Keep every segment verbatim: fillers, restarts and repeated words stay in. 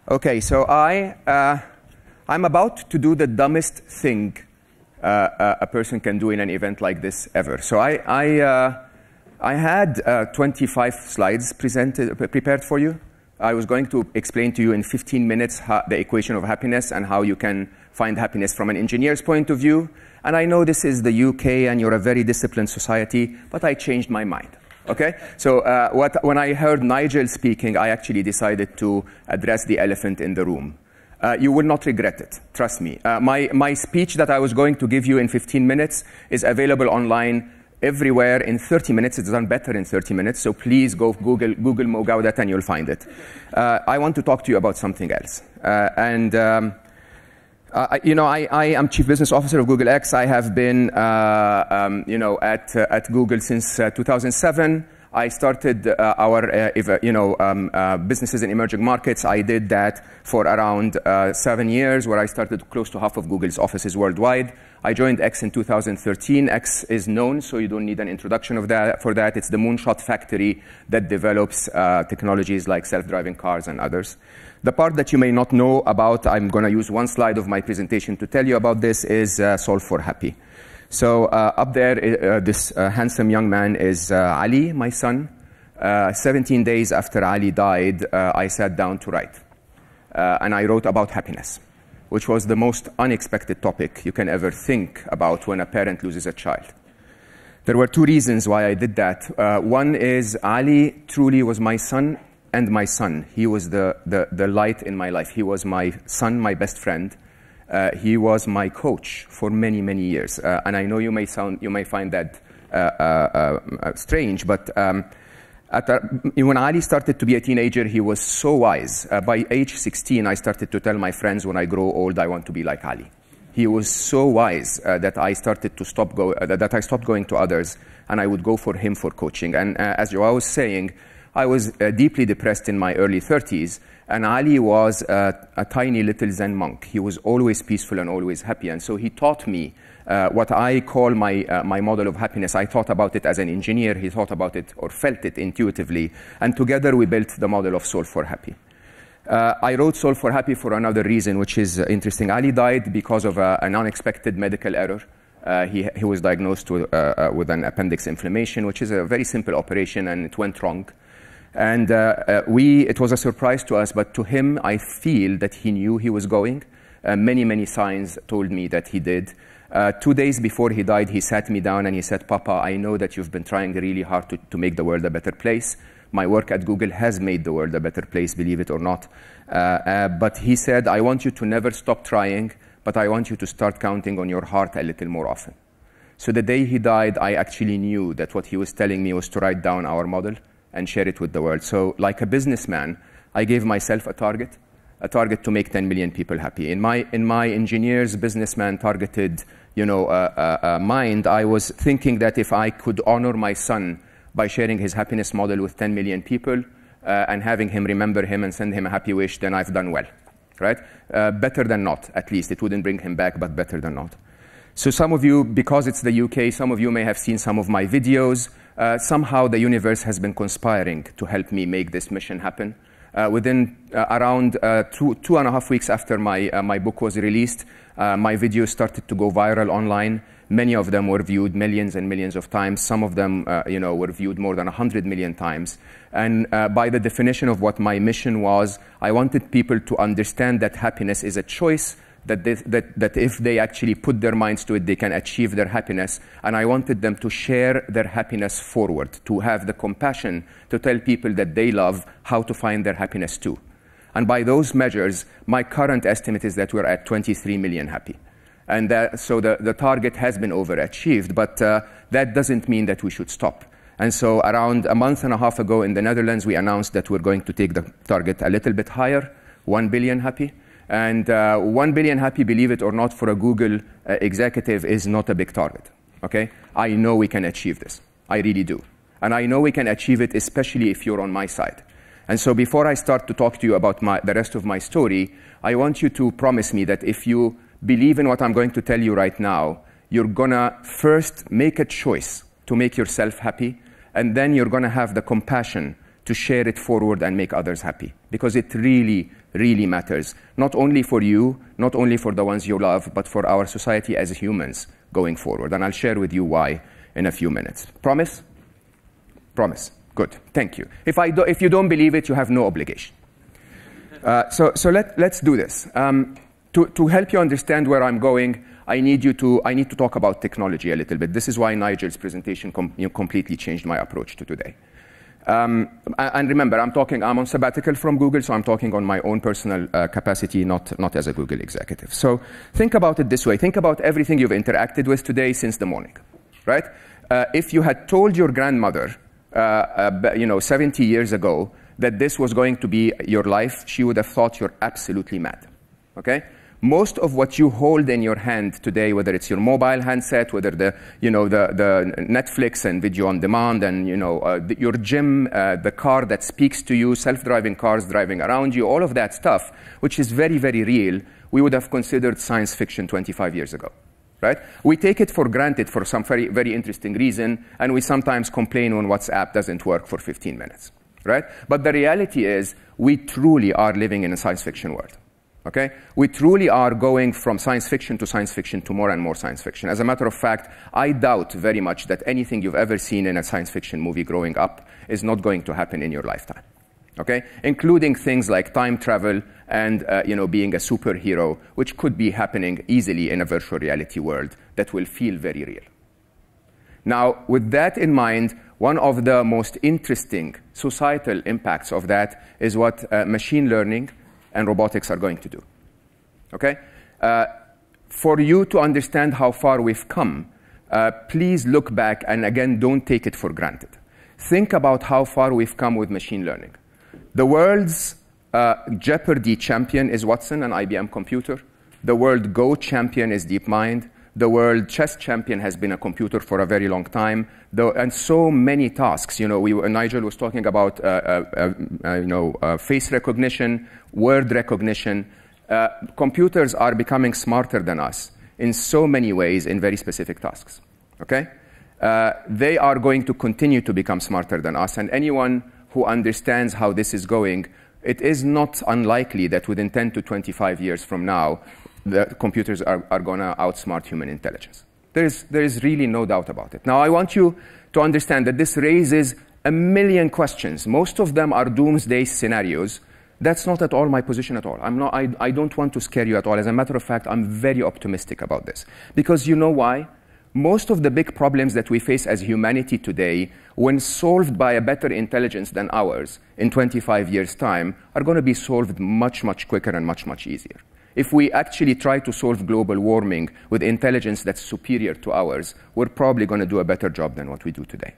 Okay, so I, uh, I'm about to do the dumbest thing uh, uh, a person can do in an event like this ever. So I, I, uh, I had uh, twenty-five slides presented, prepared for you. I was going to explain to you in fifteen minutes how, the equation of happiness and how you can find happiness from an engineer's point of view. And I know this is the U K and you're a very disciplined society, but I changed my mind. Okay, so uh, what, when I heard Nigel speaking, I actually decided to address the elephant in the room. Uh, you will not regret it, trust me. Uh, my, my speech that I was going to give you in fifteen minutes is available online everywhere in thirty minutes. It's done better in thirty minutes, so please go Google, Google Mo Gawdat and you'll find it. Uh, I want to talk to you about something else. Uh, and um, Uh, you know, I, I am Chief Business Officer of Google X. I have been, uh, um, you know, at, uh, at Google since uh, two thousand seven. I started uh, our, uh, you know, um, uh, businesses in emerging markets. I did that for around uh, seven years, where I started close to half of Google's offices worldwide. I joined X in two thousand thirteen. X is known, so you don't need an introduction of that, for that. It's the moonshot factory that develops uh, technologies like self-driving cars and others. The part that you may not know about, I'm going to use one slide of my presentation to tell you about this, is uh, Solve for Happy. So uh, up there, uh, this uh, handsome young man is uh, Ali, my son. Uh, seventeen days after Ali died, uh, I sat down to write. Uh, and I wrote about happiness, which was the most unexpected topic you can ever think about when a parent loses a child. There were two reasons why I did that. Uh, one is Ali truly was my son and my son. He was the, the, the light in my life. He was my son, my best friend. Uh, he was my coach for many, many years. Uh, and I know you may, sound, you may find that uh, uh, uh, strange, but um, at a, when Ali started to be a teenager, he was so wise. Uh, by age sixteen, I started to tell my friends, when I grow old, I want to be like Ali. He was so wise uh, that I started to stop go, uh, that I stopped going to others, and I would go for him for coaching. And uh, as Joao was saying, I was uh, deeply depressed in my early thirties, and Ali was uh, a tiny little Zen monk. He was always peaceful and always happy, and so he taught me uh, what I call my, uh, my model of happiness. I thought about it as an engineer. He thought about it or felt it intuitively, and together we built the model of Solve for Happy. Uh, I wrote Solve for Happy for another reason, which is uh, interesting. Ali died because of uh, an unexpected medical error. Uh, he, he was diagnosed with, uh, uh, with an appendix inflammation, which is a very simple operation, and it went wrong. And uh, uh, we, it was a surprise to us, but to him, I feel that he knew he was going. Uh, many, many signs told me that he did. Uh, two days before he died, he sat me down and he said, "Papa, I know that you've been trying really hard to, to make the world a better place. My work at Google has made the world a better place, believe it or not. Uh, uh, but he said, I want you to never stop trying, but I want you to start counting on your heart a little more often." So the day he died, I actually knew that what he was telling me was to write down our model and share it with the world. So like a businessman, I gave myself a target, a target to make ten million people happy. In my, in my engineer's businessman targeted you know, uh, uh, uh, mind, I was thinking that if I could honor my son by sharing his happiness model with ten million people uh, and having him remember him and send him a happy wish, then I've done well, right? Uh, better than not, at least. It wouldn't bring him back, but better than not. So some of you, because it's the U K, some of you may have seen some of my videos. Uh, somehow the universe has been conspiring to help me make this mission happen. Uh, within uh, around uh, two, two and a half weeks after my, uh, my book was released, uh, my videos started to go viral online. Many of them were viewed millions and millions of times. Some of them uh, you know, were viewed more than one hundred million times. And uh, by the definition of what my mission was, I wanted people to understand that happiness is a choice, That, they, that, that if they actually put their minds to it, they can achieve their happiness. And I wanted them to share their happiness forward, to have the compassion to tell people that they love how to find their happiness too. And by those measures, my current estimate is that we're at twenty-three million happy. And that, so the, the target has been overachieved, but uh, that doesn't mean that we should stop. And so around a month and a half ago in the Netherlands, we announced that we're going to take the target a little bit higher, one billion happy. And uh, one billion happy, believe it or not, for a Google uh, executive is not a big target, okay? I know we can achieve this. I really do. And I know we can achieve it, especially if you're on my side. And so before I start to talk to you about my, the rest of my story, I want you to promise me that if you believe in what I'm going to tell you right now, you're gonna first make a choice to make yourself happy, and then you're gonna have the compassion to share it forward and make others happy. Because it really really matters, not only for you, not only for the ones you love, but for our society as humans going forward. And I'll share with you why in a few minutes. Promise? Promise. Good. Thank you. If, I do, if you don't believe it, you have no obligation. Uh, so so let, let's do this. Um, to, to help you understand where I'm going, I need, you to, I need to talk about technology a little bit. This is why Nigel's presentation com you know, completely changed my approach to today. Um, and remember, I'm talking, I'm on sabbatical from Google, so I'm talking on my own personal uh, capacity, not, not as a Google executive. So think about it this way. Think about everything you've interacted with today since the morning, right? Uh, if you had told your grandmother, uh, uh, you know, seventy years ago that this was going to be your life, she would have thought you're absolutely mad, okay? Most of what you hold in your hand today, whether it's your mobile handset, whether the, you know, the, the Netflix and video on demand, and you know, uh, the, your gym, uh, the car that speaks to you, self-driving cars driving around you, all of that stuff, which is very, very real, we would have considered science fiction twenty-five years ago, right? We take it for granted for some very, very interesting reason, and we sometimes complain when WhatsApp doesn't work for fifteen minutes, right? But the reality is, we truly are living in a science fiction world. Okay? We truly are going from science fiction to science fiction to more and more science fiction. As a matter of fact, I doubt very much that anything you've ever seen in a science fiction movie growing up is not going to happen in your lifetime. Okay? Including things like time travel and uh, you know, being a superhero, which could be happening easily in a virtual reality world that will feel very real. Now, with that in mind, one of the most interesting societal impacts of that is what uh, machine learning and robotics are going to do, okay? Uh, for you to understand how far we've come, uh, please look back and again, don't take it for granted. Think about how far we've come with machine learning. The world's uh, Jeopardy champion is Watson, an I B M computer. The world Go champion is DeepMind. The world chess champion has been a computer for a very long time. The, and so many tasks. You know, we, uh, Nigel was talking about uh, uh, uh, you know, uh, face recognition, word recognition. Uh, computers are becoming smarter than us in so many ways in very specific tasks. Okay? Uh, they are going to continue to become smarter than us. And anyone who understands how this is going, it is not unlikely that within ten to twenty-five years from now, the computers are, are going to outsmart human intelligence. There is, there is really no doubt about it. Now, I want you to understand that this raises a million questions. Most of them are doomsday scenarios. That's not at all my position at all. I'm not, I, I don't want to scare you at all. As a matter of fact, I'm very optimistic about this. Because you know why? Most of the big problems that we face as humanity today, when solved by a better intelligence than ours in twenty-five years' time, are going to be solved much, much quicker and much, much easier. If we actually try to solve global warming with intelligence that's superior to ours, we're probably going to do a better job than what we do today.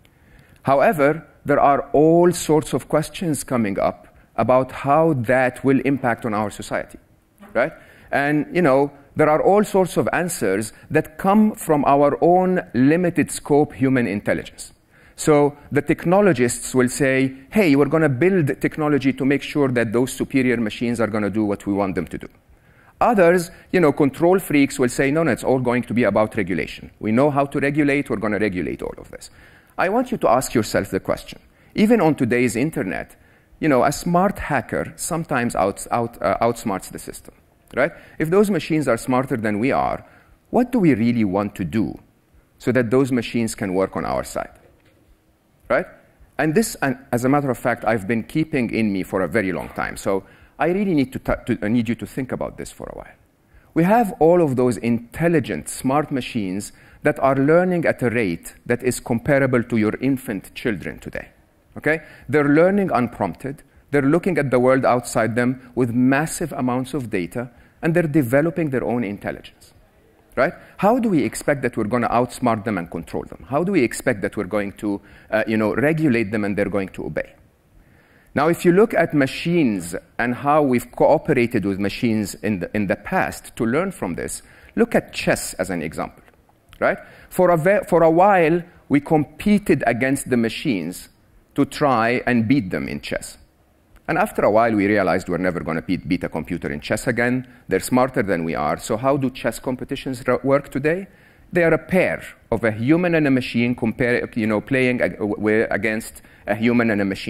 However, there are all sorts of questions coming up about how that will impact on our society, right? And, you know, there are all sorts of answers that come from our own limited scope human intelligence. So the technologists will say, hey, we're going to build technology to make sure that those superior machines are going to do what we want them to do. Others, you know, control freaks will say, no, no, it's all going to be about regulation. We know how to regulate, we're going to regulate all of this. I want you to ask yourself the question. Even on today's internet, you know, a smart hacker sometimes out, out, uh, outsmarts the system, right? If those machines are smarter than we are, what do we really want to do so that those machines can work on our side? Right? And this, and as a matter of fact, I've been keeping in me for a very long time. So I really need, to, to I need you to think about this for a while. We have all of those intelligent, smart machines that are learning at a rate that is comparable to your infant children today. Okay? They're learning unprompted. They're looking at the world outside them with massive amounts of data, and they're developing their own intelligence. Right? How do we expect that we're going to outsmart them and control them? How do we expect that we're going to uh, you know, regulate them and they're going to obey? Now, if you look at machines and how we've cooperated with machines in the, in the past to learn from this, look at chess as an example. Right? For a, for a while, we competed against the machines to try and beat them in chess. And after a while, we realized we're never going to beat, beat a computer in chess again. They're smarter than we are. So how do chess competitions work today? They are a pair of a human and a machine compare, you know, playing against a human and a machine.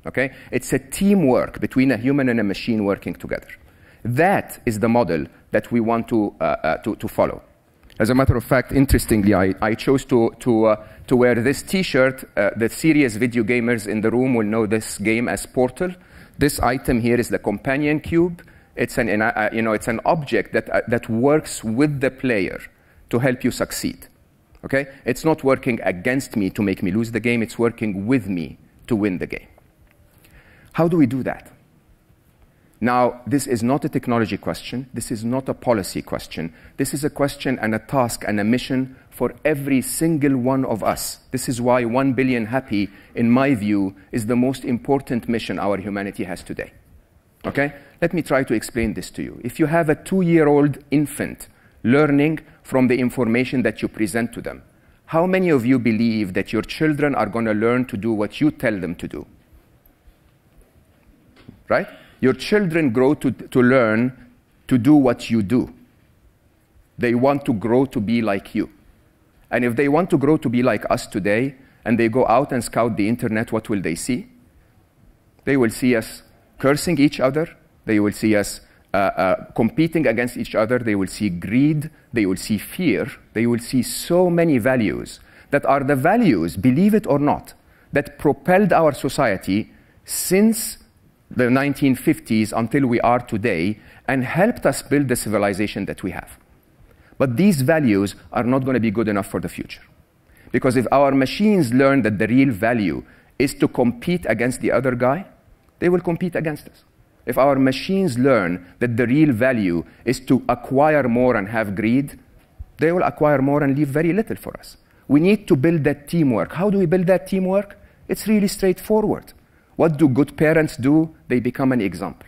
Okay? It's a teamwork between a human and a machine working together. That is the model that we want to, uh, uh, to, to follow. As a matter of fact, interestingly, I, I chose to, to, uh, to wear this T-shirt. Uh, the serious video gamers in the room will know this game as Portal. This item here is the companion cube. It's an, uh, you know, it's an object that, uh, that works with the player to help you succeed. Okay? It's not working against me to make me lose the game. It's working with me to win the game. How do we do that? Now, this is not a technology question. This is not a policy question. This is a question and a task and a mission for every single one of us. This is why one billion happy, in my view, is the most important mission our humanity has today. Okay? Let me try to explain this to you. If you have a two-year-old infant learning from the information that you present to them, how many of you believe that your children are going to learn to do what you tell them to do? Right? Your children grow to, to learn to do what you do. They want to grow to be like you. And if they want to grow to be like us today, and they go out and scout the internet, what will they see? They will see us cursing each other. They will see us uh, uh, competing against each other. They will see greed. They will see fear. They will see so many values that are the values, believe it or not, that propelled our society since the nineteen fifties until we are today, and helped us build the civilization that we have. But these values are not going to be good enough for the future. Because if our machines learn that the real value is to compete against the other guy, they will compete against us. If our machines learn that the real value is to acquire more and have greed, they will acquire more and leave very little for us. We need to build that teamwork. How do we build that teamwork? It's really straightforward. What do good parents do? They become an example.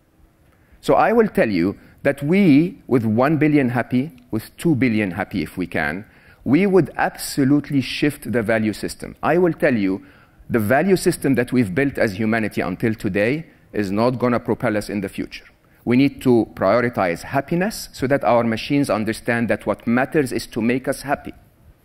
So I will tell you that we, with one billion happy, with two billion happy if we can, we would absolutely shift the value system. I will tell you, the value system that we've built as humanity until today is not going to propel us in the future. We need to prioritize happiness so that our machines understand that what matters is to make us happy.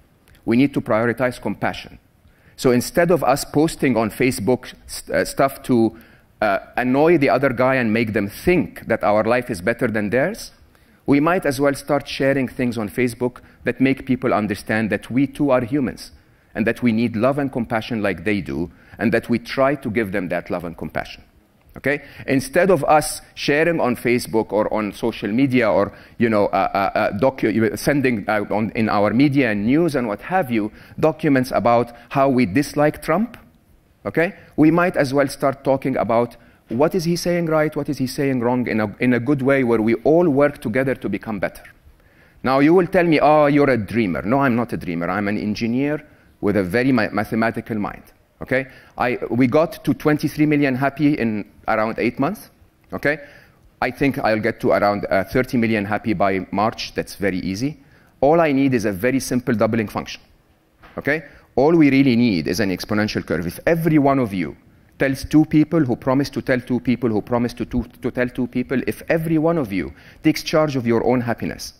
We need to prioritize compassion. So instead of us posting on Facebook st uh, stuff to uh, annoy the other guy and make them think that our life is better than theirs, we might as well start sharing things on Facebook that make people understand that we too are humans and that we need love and compassion like they do, and that we try to give them that love and compassion. Okay? Instead of us sharing on Facebook or on social media or, you know, uh, uh, uh, docu sending out on, in our media and news and what have you, documents about how we dislike Trump, okay? We might as well start talking about what is he saying right, what is he saying wrong in a, in a good way where we all work together to become better. Now, you will tell me, oh, you're a dreamer. No, I'm not a dreamer. I'm an engineer with a very ma mathematical mind. Okay, I, we got to twenty-three million happy in around eight months. Okay, I think I'll get to around uh, thirty million happy by March. That's very easy. All I need is a very simple doubling function. Okay, all we really need is an exponential curve. If every one of you tells two people who promise to tell two people who promise to, to, to tell two people, if every one of you takes charge of your own happiness,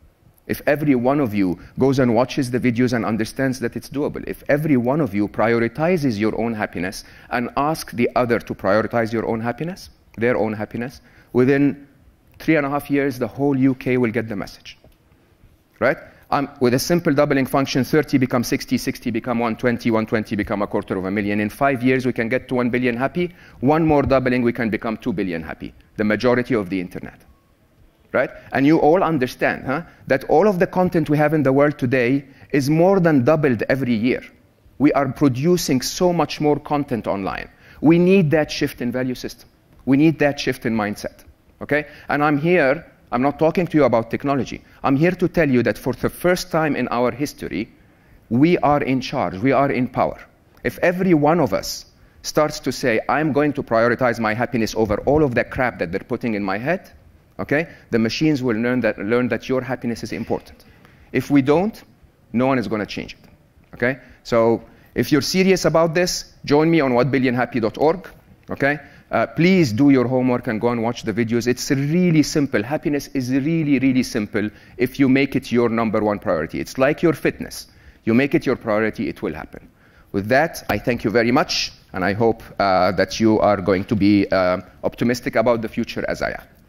if every one of you goes and watches the videos and understands that it's doable, if every one of you prioritizes your own happiness and asks the other to prioritize your own happiness, their own happiness, within three and a half years, the whole U K will get the message, right? Um, with a simple doubling function, thirty become sixty, sixty become one twenty, one twenty become a quarter of a million. In five years, we can get to one billion happy. One more doubling, we can become two billion happy, the majority of the internet. Right? And you all understand huh, that all of the content we have in the world today is more than doubled every year. We are producing so much more content online. We need that shift in value system. We need that shift in mindset. Okay? And I'm here, I'm not talking to you about technology. I'm here to tell you that for the first time in our history, we are in charge, we are in power. If every one of us starts to say, I'm going to prioritize my happiness over all of that crap that they're putting in my head, okay? The machines will learn that, learn that your happiness is important. If we don't, no one is going to change it, okay? So if you're serious about this, join me on what billion happy dot org, okay? Uh, please do your homework and go and watch the videos. It's really simple. Happiness is really, really simple if you make it your number one priority. It's like your fitness. You make it your priority, it will happen. With that, I thank you very much. And I hope uh, that you are going to be uh, optimistic about the future as I am.